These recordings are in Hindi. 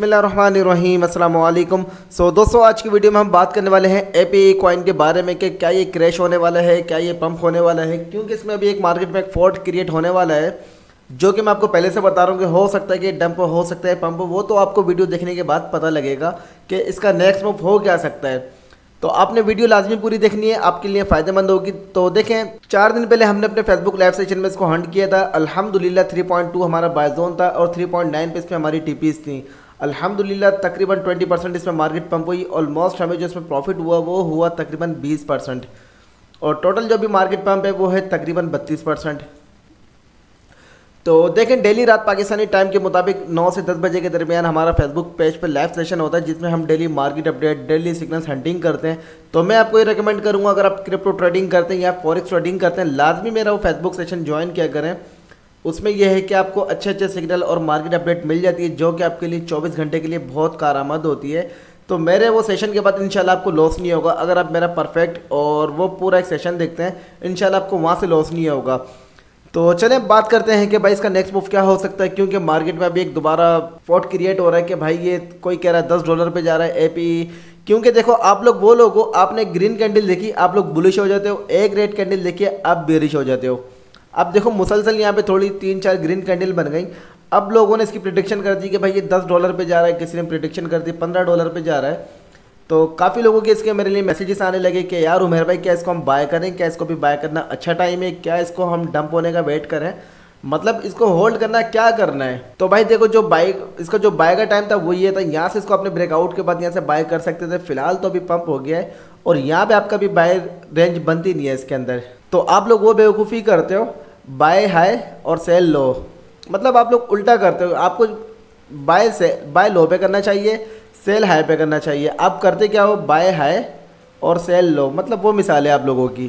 बिस्मिल्लाहिर्रहमानिर्रहीम अस्सलाम वालेकुम। दोस्तों, आज की वीडियो में हम बात करने वाले हैं एपीई कॉइन के बारे में कि क्या ये क्रैश होने वाला है, क्या ये पंप होने वाला है, क्योंकि इसमें अभी एक मार्केट में एक फॉल्ट क्रिएट होने वाला है जो कि मैं आपको पहले से बता रहा हूँ कि हो सकता है कि डंप हो सकता है पंप, वो तो आपको वीडियो देखने के बाद पता लगेगा कि इसका नेक्स्ट मूव हो क्या सकता है। तो आपने वीडियो लाजमी पूरी देखनी है, आपके लिए फ़ायदेमंद होगी। तो देखें, 4 दिन पहले हमने अपने फेसबुक लाइव सेशन में इसको हंट किया था। अल्हम्दुलिल्लाह 3.2 हमारा बाय जोन था और 3.9 पे इसमें हमारी टीपीज थी। अल्हम्दुलिल्लाह तकरीबन 20% इसमें मार्केट पंप हुई। ऑलमोस्ट हमें जो इसमें प्रॉफिट हुआ वो हुआ तकरीबन 20%, और टोटल जो भी मार्केट पंप है वो है तकरीबन 32%। तो देखें, डेली रात पाकिस्तानी टाइम के मुताबिक 9 से 10 बजे के दरमियान हमारा फेसबुक पेज पर लाइव सेशन होता है जिसमें हम daily market update, daily signals hunting करते हैं। तो मैं आपको ये रेकमेंड करूंगा, अगर आप क्रिप्टो ट्रेडिंग करते हैं या फॉरेक्स ट्रेडिंग करते हैं, लाजमी मेरा वो फेसबुक सेशन ज्वाइन किया करें। उसमें यह है कि आपको अच्छे अच्छे सिग्नल और मार्केट अपडेट मिल जाती है जो कि आपके लिए 24 घंटे के लिए बहुत कारआमद होती है। तो मेरे वो सेशन के बाद इंशाल्लाह आपको लॉस नहीं होगा। अगर आप मेरा परफेक्ट और वो पूरा एक सेशन देखते हैं, इंशाल्लाह आपको वहाँ से लॉस नहीं होगा। तो चलें बात करते हैं कि भाई इसका नेक्स्ट मूव क्या हो सकता है, क्योंकि मार्केट में अभी एक दोबारा फॉल्ट क्रिएट हो रहा है कि भाई ये कोई कह रहा है $10 पे जा रहा है एपी। क्योंकि देखो, आप लोग वो लोग हो, आपने ग्रीन कैंडल देखी आप लोग बुलिश हो जाते हो, एक रेड कैंडल देखिए आप बेरिश हो जाते हो। अब देखो, मुसलसल यहाँ पे थोड़ी 3-4 ग्रीन कैंडल बन गई। अब लोगों ने इसकी प्रिडिक्शन कर दी कि भाई ये $10 पे जा रहा है, किसी ने प्रिडिक्शन कर दी $15 पे जा रहा है। तो काफ़ी लोगों के इसके मेरे लिए मैसेजेस आने लगे कि यार उमेर भाई, क्या इसको हम बाय करें, क्या इसको भी बाय करना अच्छा टाइम है, क्या इसको हम डंप होने का वेट करें, मतलब इसको होल्ड करना, क्या करना है। तो भाई देखो, जो बाय इसका जो बाय का टाइम था वो ये था, यहाँ से इसको अपने ब्रेकआउट के बाद यहाँ से बाय कर सकते थे। फिलहाल तो अभी पंप हो गया है और यहाँ पे आपका भी बाय रेंज बनती नहीं है इसके अंदर। तो आप लोग वो बेवकूफ़ी करते हो, बाय हाई और सेल लो, मतलब आप लोग उल्टा करते हो। आपको बाय लो पे करना चाहिए, सेल हाई पे करना चाहिए। आप करते क्या हो, बाय हाई और सेल लो, मतलब वो मिसाल है आप लोगों की।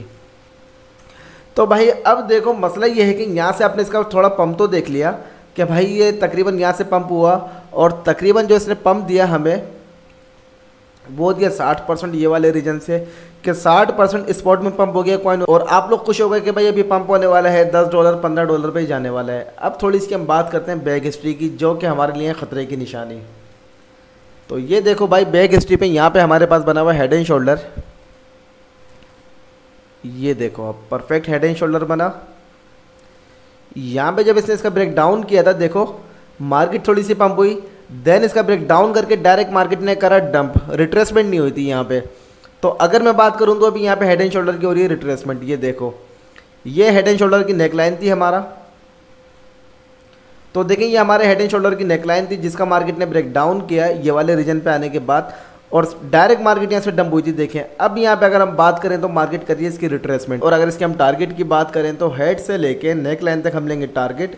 तो भाई अब देखो, मसला ये है कि यहाँ से आपने इसका थोड़ा पंप तो देख लिया कि भाई ये तकरीबन यहाँ से पंप हुआ, और तकरीबन जो इसने पंप दिया हमें वो दिया 60% ये वाले रीजन से, कि 60% स्पॉट में पंप हो गया कॉइन। और आप लोग खुश हो गए कि भाई अभी पंप होने वाला है, $10 $15 पे जाने वाला है। अब थोड़ी इसकी हम बात करते हैं बैक हिस्ट्री की, जो कि हमारे लिए ख़तरे की निशानी। तो ये देखो भाई, बैक हिस्ट्री पे यहाँ पे हमारे पास बना हुआ हेड एंड शोल्डर। ये देखो, अब परफेक्ट हेड एंड शोल्डर बना। यहाँ पे जब इसने इसका ब्रेक डाउन किया था, देखो मार्केट थोड़ी सी पंप हुई, देन इसका ब्रेक डाउन करके डायरेक्ट मार्केट ने करा डंप, रिट्रेसमेंट नहीं हुई थी यहाँ पे। तो अगर मैं बात करूँ तो अभी यहाँ पे हेड एंड शोल्डर की हो रही है रिट्रेसमेंट। ये देखो, ये हेड एंड शोल्डर की नेकलाइन थी हमारा। तो देखें, ये हमारे हेड एंड शोल्डर की नेकलाइन थी जिसका मार्केट ने ब्रेक डाउन किया ये वाले रीजन पे आने के बाद, और डायरेक्ट मार्केट यहाँ से डंप हुई थी। देखें, अब यहाँ पे अगर हम बात करें तो मार्केट करिए इसकी रिट्रेसमेंट, और अगर इसके हम टारगेट की बात करें तो हेड से लेके नेक लाइन तक हम लेंगे टारगेट,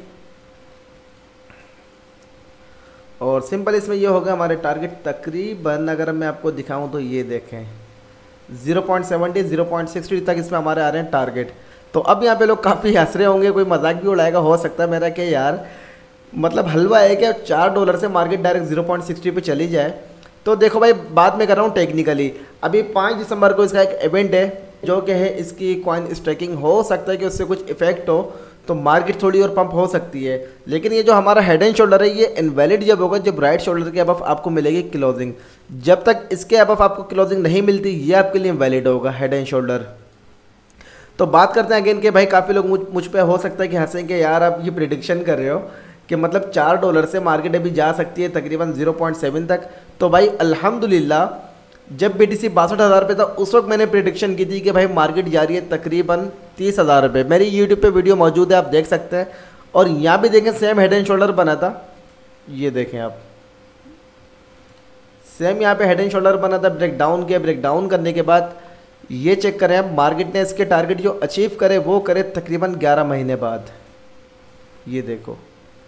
और सिंपल इसमें ये होगा हमारे टारगेट तकरीबन, अगर मैं आपको दिखाऊं तो ये देखें 0.70 0.60 तक इसमें हमारे आ रहे हैं टारगेट। तो अब यहाँ पे लोग काफ़ी हंस रहे होंगे, कोई मजाक भी उड़ाएगा हो सकता है मेरा कि यार मतलब हलवा है क्या, $4 से मार्केट डायरेक्ट 0.60 पे चली जाए। तो देखो भाई, बात मैं कर रहा हूँ टेक्निकली। अभी 5 दिसंबर को इसका एक इवेंट है जो कि है इसकी कॉइन स्टैकिंग, हो सकता है कि उससे कुछ इफेक्ट हो तो मार्केट थोड़ी और पंप हो सकती है। लेकिन ये जो हमारा हेड एंड शोल्डर है ये इनवैलिड जब होगा जब राइट शोल्डर के अबव आपको मिलेगी क्लोजिंग। जब तक इसके अबव आपको क्लोजिंग नहीं मिलती ये आपके लिए वैलिड होगा हेड एंड शोल्डर। तो बात करते हैं अगेन कि भाई काफ़ी लोग मुझ पे हो सकता है कि हंसें कि यार आप ये प्रिडिक्शन कर रहे हो कि मतलब $4 से मार्केट अभी जा सकती है तकरीबन 0.7 तक। तो भाई अल्हम्दुलिल्लाह, जब BTC 62,000 पे था उस वक्त मैंने प्रिडिक्शन की थी कि भाई मार्केट जा रही है तकरीबन 30,000 पे। मेरी यूट्यूब पे वीडियो मौजूद है, आप देख सकते हैं। और यहाँ भी देखें, सेम हेड एंड शोल्डर बना था। ये देखें आप, सेम यहाँ पे हेड एंड शोल्डर बना था, ब्रेक डाउन किया। ब्रेक डाउन करने के बाद ये चेक करें आप, मार्केट ने इसके टारगेट जो अचीव करे वो करे तकरीबन 11 महीने बाद। ये देखो,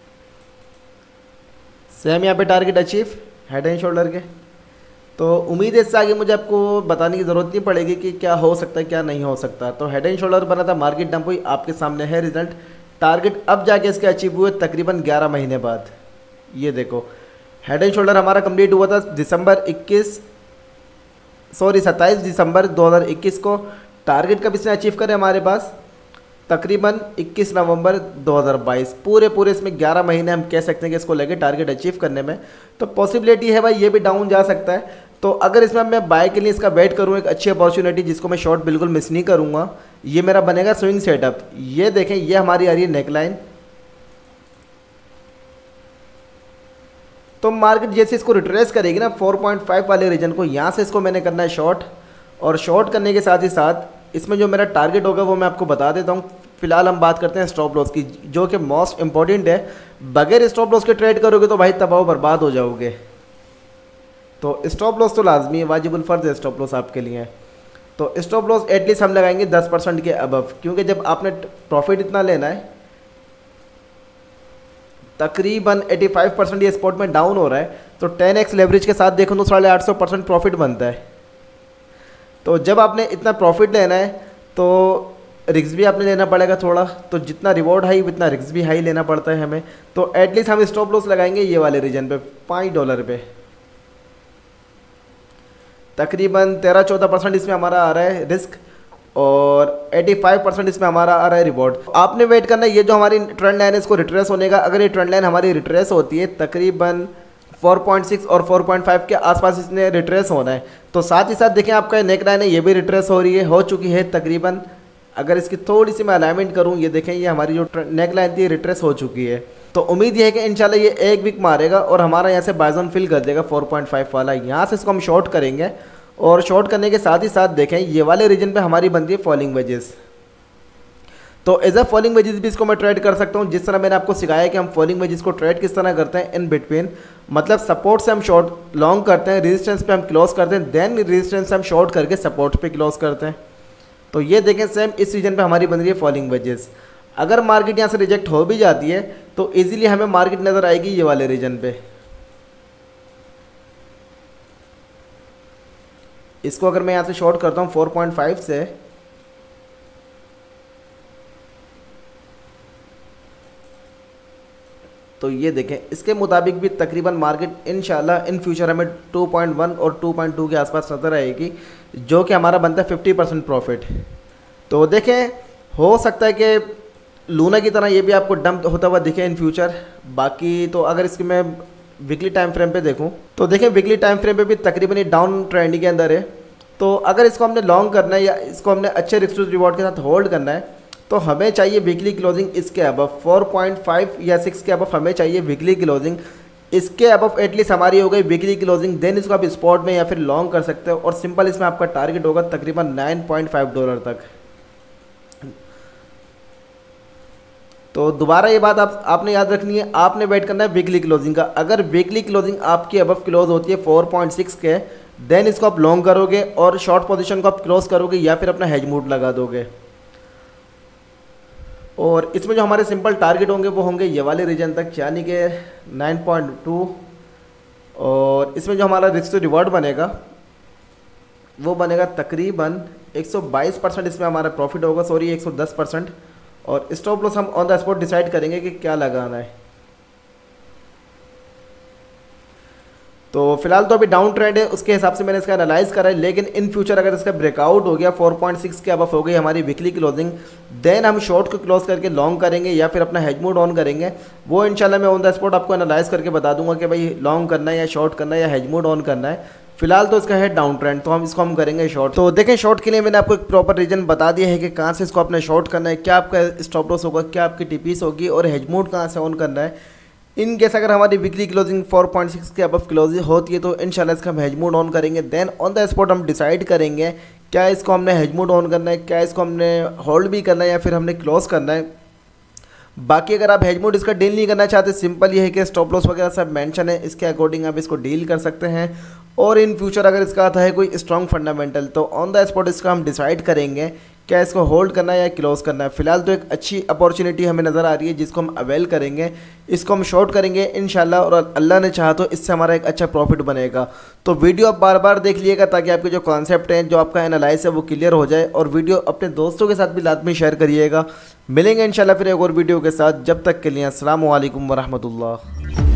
सेम यहाँ पे target achieve head and shoulder के। तो उम्मीद है इससे आगे मुझे आपको बताने की ज़रूरत नहीं पड़ेगी कि क्या हो सकता है क्या नहीं हो सकता। तो हेड एंड शोल्डर बना था, मार्केट डंप हुई, आपके सामने है रिजल्ट। टारगेट अब जाके इसके अचीव हुए तकरीबन 11 महीने बाद। ये देखो, हेड एंड शोल्डर हमारा कंप्लीट हुआ था 27 दिसंबर 2021 को। टारगेट कब इसने अचीव करे हमारे पास तकरीबन 21 नवंबर 2022, पूरे इसमें 11 महीने हम कह सकते हैं कि इसको लेके टारगेट अचीव करने में। तो पॉसिबिलिटी है भाई ये भी डाउन जा सकता है। तो अगर इसमें मैं बाय के लिए इसका वेट करूँ, एक अच्छी अपॉर्चुनिटी जिसको मैं शॉर्ट बिल्कुल मिस नहीं करूँगा, ये मेरा बनेगा स्विंग सेटअप। ये देखें, ये हमारी आ रही है नेकलाइन। तो मार्केट जैसे इसको रिट्रेस करेगी ना 4.5 वाले रीजन को, यहाँ से इसको मैंने करना है शॉर्ट। और शॉर्ट करने के साथ ही साथ इसमें जो मेरा टारगेट होगा वो मैं आपको बता देता हूँ। फिलहाल हम बात करते हैं स्टॉप लॉस की, जो कि मोस्ट इंपॉर्टेंट है। बगैर स्टॉप लॉस के ट्रेड करोगे तो भाई तबाह बर्बाद हो जाओगे। तो स्टॉप लॉस तो लाजमी है, वाजिबुल फ़र्ज है स्टॉप लॉस आपके लिए। तो स्टॉप लॉस एटलीस्ट हम लगाएंगे 10% के अबव, क्योंकि जब आपने प्रॉफिट इतना लेना है, तकरीबन 85% ये स्पॉट में डाउन हो रहा है, तो 10x लेवरेज के साथ देखो तो 850% प्रॉफिट बनता है। तो जब आपने इतना प्रॉफिट लेना है तो रिस्क भी आपने लेना पड़ेगा थोड़ा। तो जितना रिवॉर्ड हाई उतना रिस्क भी हाई लेना पड़ता है हमें। तो एटलीस्ट हम स्टॉप लॉस लगाएंगे ये वाले रीजन पे $5 पे। तकरीबन 13-14% इसमें हमारा आ रहा है रिस्क और 85% इसमें हमारा आ रहा है रिवॉर्ड। आपने वेट करना है, ये जो हमारी ट्रेंड लाइन है इसको रिट्रेस होने का। अगर ये ट्रेंड लाइन हमारी रिट्रेस होती है तकरीबन 4.6 और 4.5 के आसपास इसने रिट्रेस होना है। तो साथ ही साथ देखें आपका नेक लाइन है ये भी रिट्रेस हो रही है, हो चुकी है तकरीबन। अगर इसकी थोड़ी सी मैं अलाइनमेंट करूँ, ये देखें ये हमारी जो नेक लाइन थी रिट्रेस हो चुकी है। तो उम्मीद ये है कि इंशाल्लाह ये एक वीक मारेगा और हमारा यहाँ से बाइजन फिल कर देगा 4.5 वाला। यहाँ से इसको हम शॉर्ट करेंगे और शॉर्ट करने के साथ ही साथ देखें ये वाले रीजन पे हमारी बनती है फॉलिंग वेजेस। तो एज अ फॉलिंग वेजेस भी इसको मैं ट्रेड कर सकता हूँ, जिस तरह मैंने आपको सिखाया कि हम फॉलिंग वेजेस को ट्रेड किस तरह करते हैं इन बिटवीन। मतलब सपोर्ट से हम शॉर्ट लॉन्ग करते हैं, रेजिस्टेंस पे हम क्लोज करते हैं, देन रेजिस्टेंस से हम शॉर्ट करके सपोर्ट पे क्लोज करते हैं। तो ये देखें सेम इस रीजन पे हमारी बन रही है फॉलिंग वेजेस। अगर मार्केट यहाँ से रिजेक्ट हो भी जाती है तो ईजिली हमें मार्केट नज़र आएगी ये वाले रीजन पे। इसको अगर मैं यहाँ से शॉर्ट करता हूँ 4.5 से, तो ये देखें इसके मुताबिक भी तकरीबन मार्केट इंशाल्लाह इन फ्यूचर हमें 2.1 और 2.2 के आसपास नज़र आएगी, जो कि हमारा बनता है 50% प्रॉफिट। तो देखें हो सकता है कि लूना की तरह ये भी आपको डंप होता हुआ दिखे इन फ्यूचर। बाकी तो अगर इसकी मैं वीकली टाइम फ्रेम पे देखूं तो देखें वीकली टाइम फ्रेम पे भी तकरीबन ये डाउन ट्रेंड के अंदर है। तो अगर इसको हमने लॉन्ग करना है या इसको हमने अच्छे रिस्क टू रिवॉर्ड के साथ होल्ड करना है तो हमें चाहिए वीकली क्लोजिंग इसके अबव 4.5 या 6 के अबव हमें चाहिए वीकली क्लोजिंग। इसके अबव एटलीस्ट हमारी हो गई वीकली क्लोजिंग, देन इसको आप स्पॉट में या फिर लॉन्ग कर सकते हो। और सिंपल इसमें आपका टारगेट होगा तकरीबन $9.5 तक। तो दोबारा ये बात आपने याद रखनी है, आपने वेट करना है वीकली क्लोजिंग का। अगर वीकली क्लोजिंग आपकी अबव क्लोज होती है 4.6 के, देन इसको आप लॉन्ग करोगे और शॉर्ट पोजीशन को आप क्लोज करोगे या फिर अपना हेज मूड लगा दोगे। और इसमें जो हमारे सिंपल टारगेट होंगे वो होंगे ये वाले रीजन तक, यानी कि 9.2। और इसमें जो हमारा रिस्क टू रिवॉर्ड बनेगा वो बनेगा तकरीबन 122%। इसमें हमारा प्रॉफिट होगा, सॉरी 110%। और स्टॉप लॉस हम ऑन द स्पॉट डिसाइड करेंगे कि क्या लगाना है। तो फिलहाल तो अभी डाउन ट्रेंड है, उसके हिसाब से मैंने इसका एनालाइज करा है। लेकिन इन फ्यूचर अगर इसका ब्रेकआउट हो गया 4.6 के अबव हो गई हमारी वीकली क्लोजिंग, देन हम शॉर्ट को क्लोज करके लॉन्ग करेंगे या फिर अपना हेज मोड ऑन करेंगे। वो इंशाल्लाह मैं ऑन द स्पॉट आपको एनालाइज करके बता दूंगा कि भाई लॉन्ग करना है या शॉर्ट करना है या हेज मोड ऑन करना है। फिलहाल तो इसका है डाउन ट्रेंड, तो हम करेंगे शॉर्ट। तो देखें शॉर्ट के लिए मैंने आपको एक प्रॉपर रीजन बता दिया है कि कहाँ से इसको आपने शॉर्ट करना है, क्या आपका स्टॉप लॉस होगा, क्या आपकी टीपीस होगी और हेज मोड कहाँ से ऑन करना है। इन केस अगर हमारी वीकली क्लोजिंग 4.6 के अबव क्लोजिंग होती है तो इंशाल्लाह इसका हम हेज मोड ऑन करेंगे। देन ऑन द स्पॉट हम डिसाइड करेंगे क्या इसको हमने हेज मोड ऑन करना है, क्या इसको हमने होल्ड भी करना है या फिर हमने क्लोज करना है। बाकी अगर आप हेज मोड इसका डील नहीं करना चाहते, सिंपल ये है कि स्टॉप लॉस वगैरह सब मेंशन है, इसके अकॉर्डिंग आप इसको डील कर सकते हैं। और इन फ्यूचर अगर इसका आता है कोई स्ट्रॉन्ग फंडामेंटल तो ऑन द स्पॉट इसका हम डिसाइड करेंगे क्या इसको होल्ड करना है या क्लोज करना है। फिलहाल तो एक अच्छी अपॉर्चुनिटी हमें नज़र आ रही है जिसको हम अवेल करेंगे, इसको हम शॉर्ट करेंगे इंशाल्लाह। और अल्लाह ने चाहा तो इससे हमारा एक अच्छा प्रॉफिट बनेगा। तो वीडियो आप बार बार देख लीजिएगा ताकि आपके जो कॉन्सेप्ट हैं, जो आपका एनालाइज है वो क्लियर हो जाए। और वीडियो अपने दोस्तों के साथ भी लाजमी शेयर करिएगा। मिलेंगे इंशाल्लाह फिर एक और वीडियो के साथ, जब तक के लिए अस्सलामु अलैकुम वरहमतुल्लाह।